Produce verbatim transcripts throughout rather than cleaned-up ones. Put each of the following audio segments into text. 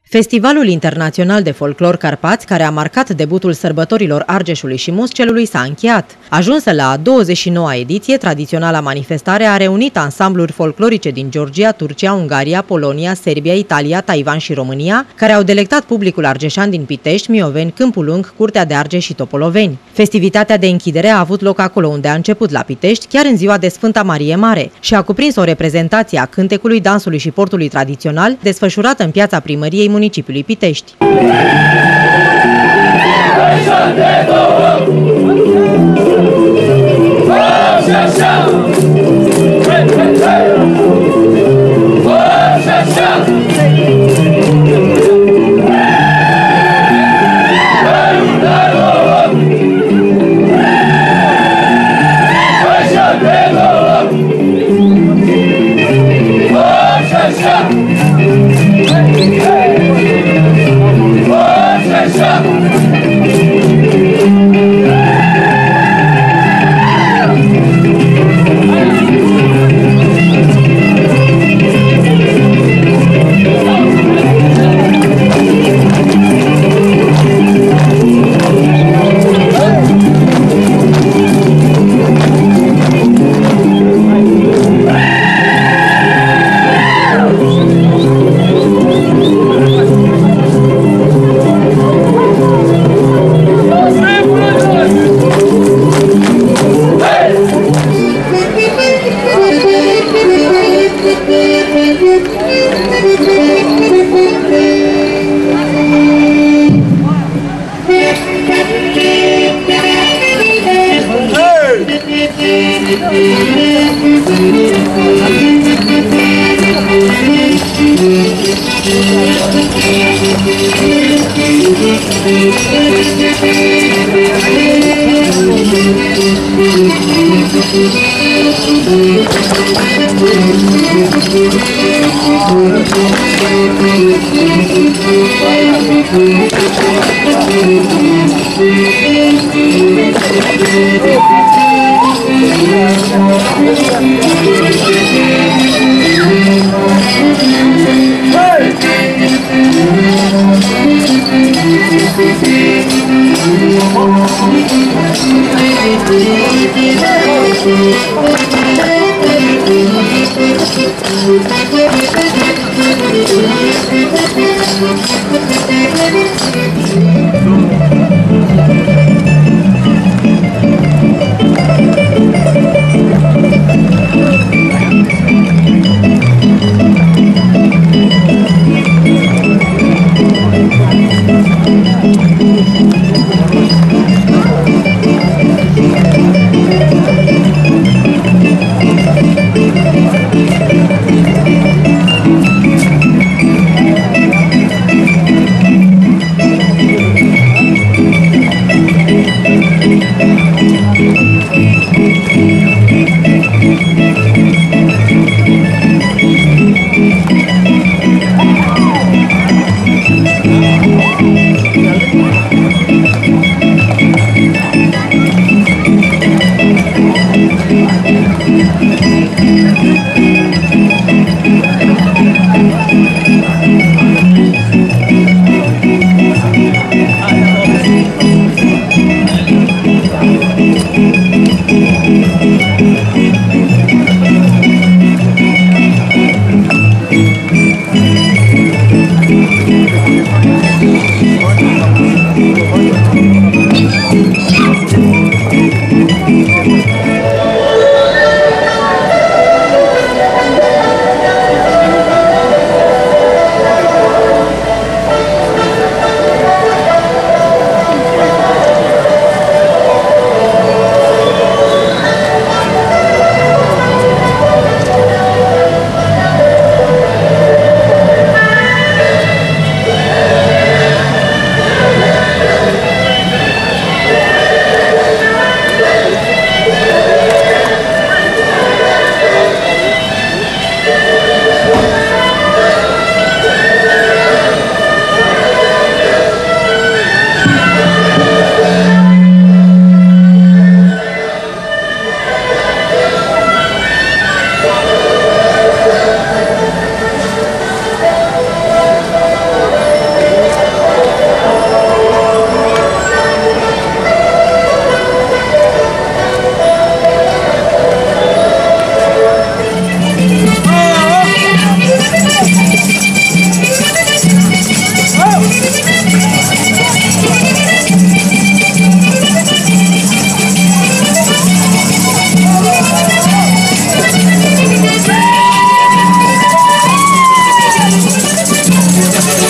Festivalul Internațional de Folclor Carpați, care a marcat debutul sărbătorilor Argeșului și Muscelului, s-a încheiat. Ajunsă la a douăzeci și noua ediție, tradiționala manifestare a reunit ansambluri folclorice din Georgia, Turcia, Ungaria, Polonia, Serbia, Italia, Taiwan și România, care au delectat publicul argeșan din Pitești, Mioveni, Câmpul Lung, Curtea de Argeș și Topoloveni. Festivitatea de închidere a avut loc acolo unde a început, la Pitești, chiar în ziua de Sfânta Marie Mare, și a cuprins o reprezentație a cântecului, dansului și portului tradițional, desfășurată în piața primăriei municipiului Pitești.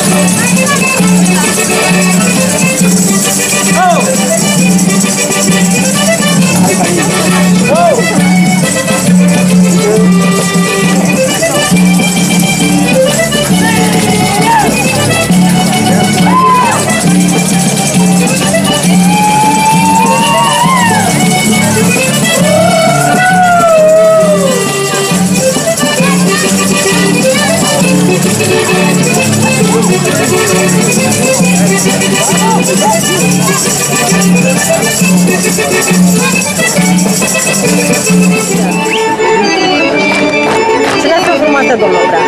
Ce le-ați formată, domnul Brea?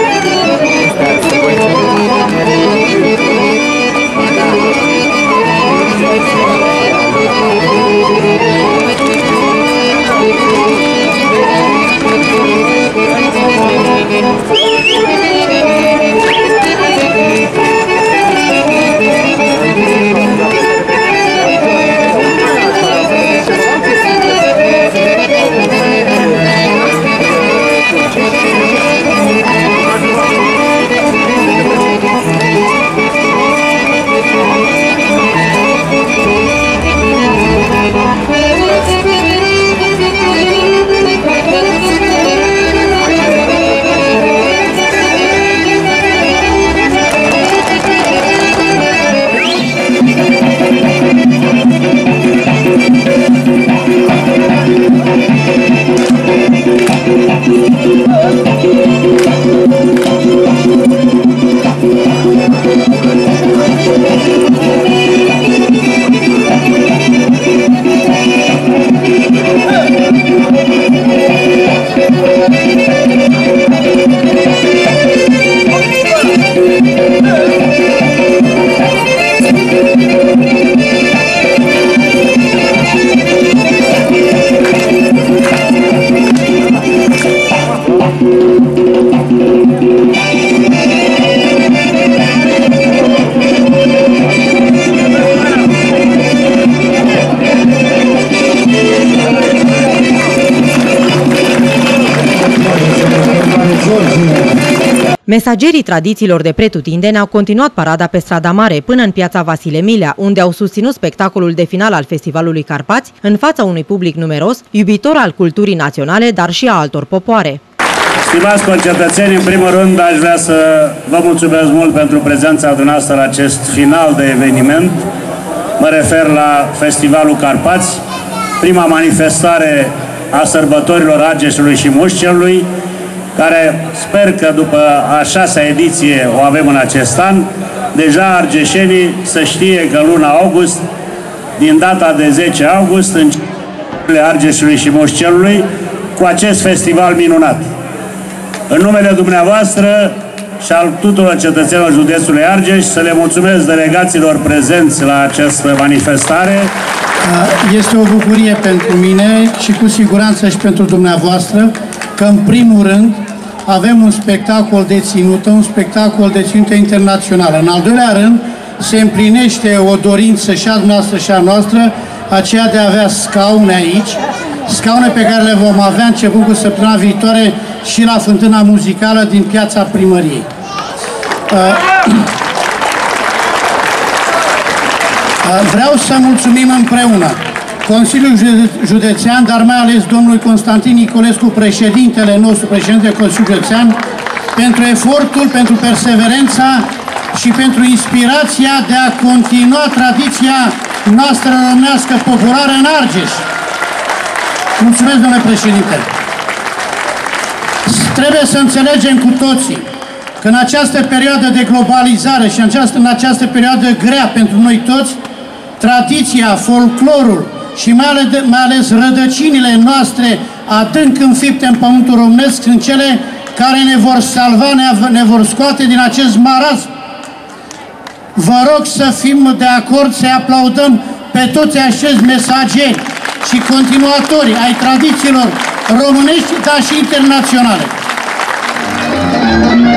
Mesagerii tradițiilor de pretutindeni au continuat parada pe Strada Mare până în piața Vasile Milea, unde au susținut spectacolul de final al Festivalului Carpați în fața unui public numeros, iubitor al culturii naționale, dar și a altor popoare. Stimați concetățeni, în primul rând aș vrea să vă mulțumesc mult pentru prezența dumneavoastră la acest final de eveniment. Mă refer la Festivalul Carpați, prima manifestare a sărbătorilor Argeșului și Mușcelului, care sper că după a șasea ediție o avem în acest an. Deja argeșenii să știe că luna august, din data de zece august, în Argeșului și Mușcelului, cu acest festival minunat. În numele dumneavoastră și al tuturor cetățenilor județului Argeș, să le mulțumesc delegaților prezenți la această manifestare. Este o bucurie pentru mine și cu siguranță și pentru dumneavoastră că în primul rând avem un spectacol de ținută, un spectacol de ținută internațională. În al doilea rând se împlinește o dorință și a dumneavoastră și a noastră, aceea de a avea scaune aici, scaune pe care le vom avea începând cu săptămâna viitoare și la fântâna muzicală din piața Primăriei. Vreau să mulțumim împreună Consiliul Județean, dar mai ales domnului Constantin Nicolescu, președintele nostru, președintele Consiliului Județean, pentru efortul, pentru perseverența și pentru inspirația de a continua tradiția noastră românească populară în Argeș. Mulțumesc, domnule președinte! Trebuie să înțelegem cu toții că în această perioadă de globalizare și în această, în această perioadă grea pentru noi toți, tradiția, folclorul și mai ales, mai ales rădăcinile noastre adânc înfipte în pământul românesc sunt cele care ne vor salva, ne, ne vor scoate din acest marazm. Vă rog să fim de acord, să aplaudăm pe toți acești mesageri și continuatori ai tradițiilor românești, dar și internaționale.